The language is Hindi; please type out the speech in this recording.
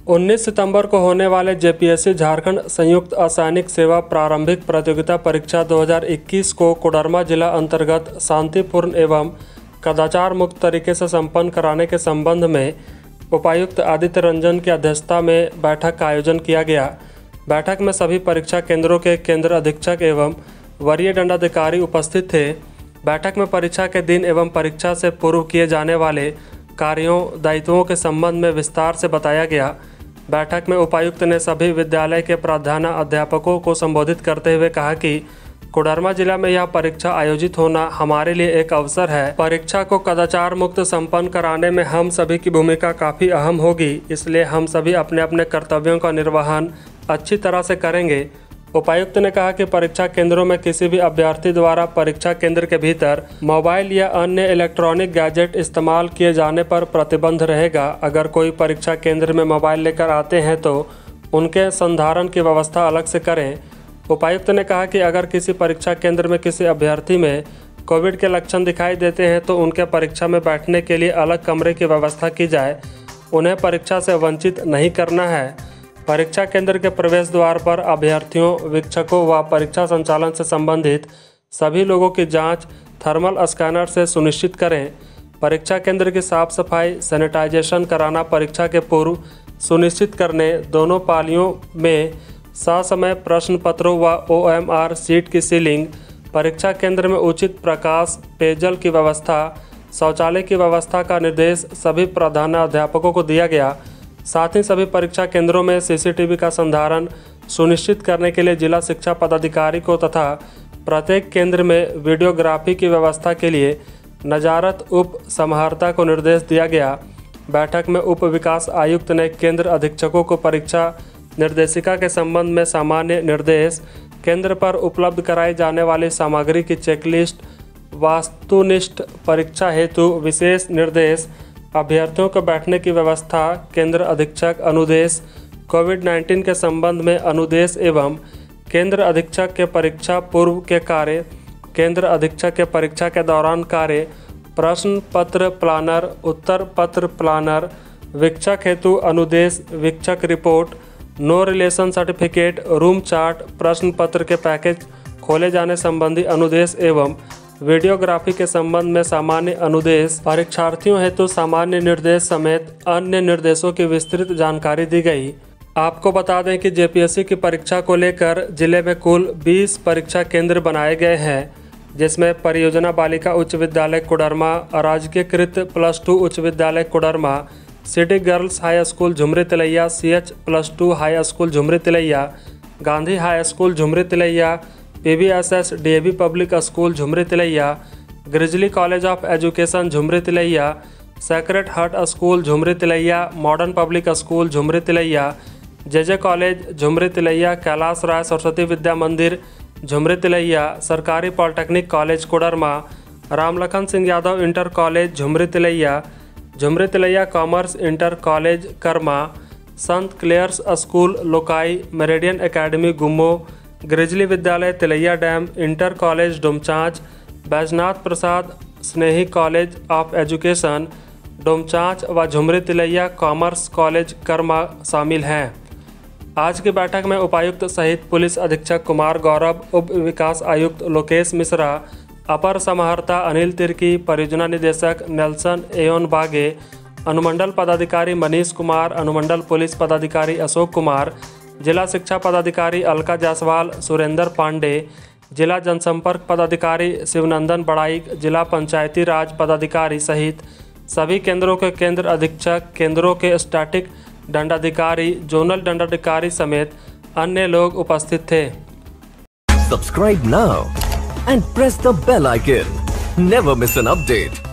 19 सितंबर को होने वाले जेपीएससी झारखंड संयुक्त असैनिक सेवा प्रारंभिक प्रतियोगिता परीक्षा 2021 को कोडरमा जिला अंतर्गत शांतिपूर्ण एवं कदाचार मुक्त तरीके से संपन्न कराने के संबंध में उपायुक्त आदित्य रंजन की अध्यक्षता में बैठक का आयोजन किया गया। बैठक में सभी परीक्षा केंद्रों के केंद्र अधीक्षक एवं वरीय दंडाधिकारी उपस्थित थे। बैठक में परीक्षा के दिन एवं परीक्षा से पूर्व किए जाने वाले कार्यों दायित्वों के संबंध में विस्तार से बताया गया। बैठक में उपायुक्त ने सभी विद्यालय के प्राध्यापकों को संबोधित करते हुए कहा कि कोडरमा जिला में यह परीक्षा आयोजित होना हमारे लिए एक अवसर है। परीक्षा को कदाचार मुक्त संपन्न कराने में हम सभी की भूमिका काफ़ी अहम होगी, इसलिए हम सभी अपने अपने कर्तव्यों का निर्वहन अच्छी तरह से करेंगे। उपायुक्त ने कहा कि परीक्षा केंद्रों में किसी भी अभ्यर्थी द्वारा परीक्षा केंद्र के भीतर मोबाइल या अन्य इलेक्ट्रॉनिक गैजेट इस्तेमाल किए जाने पर प्रतिबंध रहेगा। अगर कोई परीक्षा केंद्र में मोबाइल लेकर आते हैं तो उनके संधारण की व्यवस्था अलग से करें। उपायुक्त ने कहा कि अगर किसी परीक्षा केंद्र में किसी अभ्यर्थी में कोविड के लक्षण दिखाई देते हैं तो उनके परीक्षा में बैठने के लिए अलग कमरे की व्यवस्था की जाए। उन्हें परीक्षा से वंचित नहीं करना है। परीक्षा केंद्र के प्रवेश द्वार पर अभ्यर्थियों, वीक्षकों व परीक्षा संचालन से संबंधित सभी लोगों की जांच थर्मल स्कैनर से सुनिश्चित करें। परीक्षा केंद्र की साफ सफाई, सैनिटाइजेशन कराना परीक्षा के पूर्व सुनिश्चित करने, दोनों पालियों में ससमय प्रश्न पत्रों व OMR सीट की सीलिंग, परीक्षा केंद्र में उचित प्रकाश, पेयजल की व्यवस्था, शौचालय की व्यवस्था का निर्देश सभी प्रधानाध्यापकों को दिया गया। साथ ही सभी परीक्षा केंद्रों में CCTV का संधारण सुनिश्चित करने के लिए जिला शिक्षा पदाधिकारी को तथा प्रत्येक केंद्र में वीडियोग्राफी की व्यवस्था के लिए नजारत उप समाहर्ता को निर्देश दिया गया। बैठक में उप विकास आयुक्त ने केंद्र अधीक्षकों को परीक्षा निर्देशिका के संबंध में सामान्य निर्देश, केंद्र पर उपलब्ध कराई जाने वाली सामग्री की चेकलिस्ट, वस्तुनिष्ठ परीक्षा हेतु विशेष निर्देश, अभ्यर्थियों को बैठने की व्यवस्था, केंद्र अधीक्षक अनुदेश, कोविड-19 के संबंध में अनुदेश एवं केंद्र अधीक्षक के परीक्षा पूर्व के कार्य, केंद्र अधीक्षक के परीक्षा के दौरान कार्य, प्रश्न पत्र प्लानर, उत्तर पत्र प्लानर, वीक्षक हेतु अनुदेश, वीक्षक report, no relation certificate, room chart, प्रश्न पत्र के पैकेज खोले जाने संबंधी अनुदेश एवं वीडियोग्राफी के संबंध में सामान्य अनुदेश, परीक्षार्थियों हेतु सामान्य निर्देश समेत अन्य निर्देशों की विस्तृत जानकारी दी गई। आपको बता दें कि जेपीएससी की परीक्षा को लेकर जिले में कुल 20 परीक्षा केंद्र बनाए गए हैं, जिसमें परियोजना बालिका उच्च विद्यालय कोडरमा, अराजकीयकृत +2 उच्च विद्यालय Koderma, city girls high school Jhumri Telaiya, CH+2 high school Jhumri Telaiya, Gandhi high school Jhumri Telaiya, PBSS DAV public school Jhumri Telaiya, Grizzly college of education Jhumri Telaiya, sacred heart school Jhumri Telaiya, modern public school Jhumri Telaiya, JJ college Jhumri Telaiya, Kailash Rai Saraswati Vidya Mandir Jhumri Telaiya, सरकारी polytechnic college Koderma, Ramlakhan Singh Yadav inter college Jhumri Telaiya commerce inter college Karma, Sant क्लेयर्स school Lokai, Meridian academy Gummo, Grizzly Vidyalaya Tilaiya dam, inter college Domchanch, Baijnath Prasad Snehi college of education Domchanch व झुमरी तिलैया कॉमर्स कॉलेज कर्मा शामिल हैं। आज की बैठक में उपायुक्त सहित पुलिस अधीक्षक कुमार गौरव, उप विकास आयुक्त लोकेश मिश्रा, अपर समाहर्ता अनिल तिर्की, परियोजना निदेशक नेल्सन एयोन बागे, अनुमंडल पदाधिकारी मनीष कुमार, अनुमंडल पुलिस पदाधिकारी अशोक कुमार, जिला शिक्षा पदाधिकारी अलका जायसवाल, सुरेंद्र पांडे, जिला जनसंपर्क पदाधिकारी शिवनंदन बड़ाइक, जिला पंचायती राज पदाधिकारी सहित सभी केंद्रों के केंद्र अधीक्षक, केंद्रों के स्टैटिक दंडाधिकारी, जोनल दंडाधिकारी समेत अन्य लोग उपस्थित थे। Subscribe now and press the bell icon. Never miss an update.